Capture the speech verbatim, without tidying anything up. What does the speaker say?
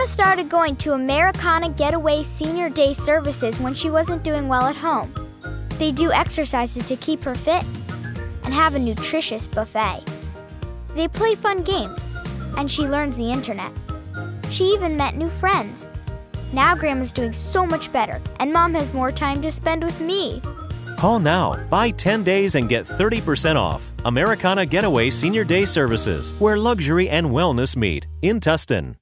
Grandma started going to Americana Getaway Senior Day services when she wasn't doing well at home. They do exercises to keep her fit and have a nutritious buffet. They play fun games, and she learns the internet. She even met new friends. Now Grandma's doing so much better, and Mom has more time to spend with me. Call now. Buy ten days and get thirty percent off. Americana Getaway Senior Day Services, where luxury and wellness meet, in Tustin.